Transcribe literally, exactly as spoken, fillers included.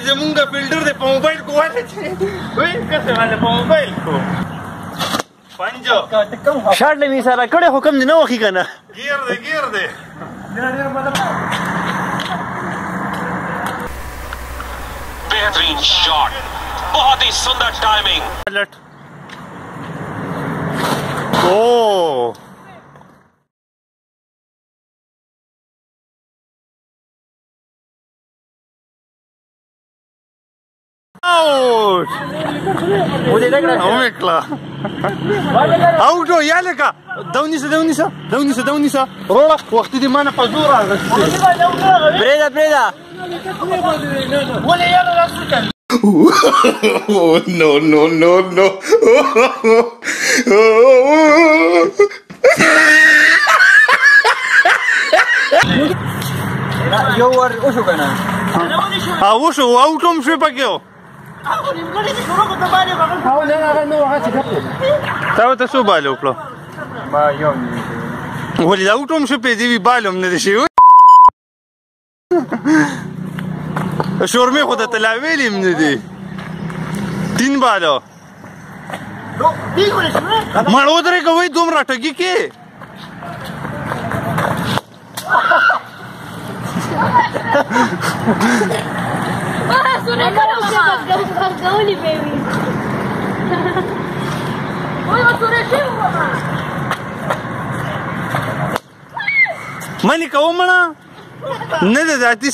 زمونږ فلټر دی په موبایل کو واله چې وایي کسې باندې په موبایل کو پنجو شاټ له مې سره کړی خو کم دې نه وخي که نه ګیر دی ګیر دی बेहतरीन शॉट बहुत ही सुंदर टाइमिंग ओ आउट मुझे लग रहा है ओमेक्ला आउट हो या लका دونی سه دونی سه دونی سه دونی سه روړه وخت دې مانه په زور راغلی پرېږده پرېږده ولې یاره راسو کړ no no no no یو ور وشو که نه ها وشو آوټ هم شوې پکې و تا ورته څو باله وکړو ولې دا آوټ هم شو پې دې وي بال هم نه دی شوی شورمې خو درته لا ویلې هم نه دي تین باله مړ ودرېږه وایي دومره ټګي کې منې کوه مړه نه ده ذاتي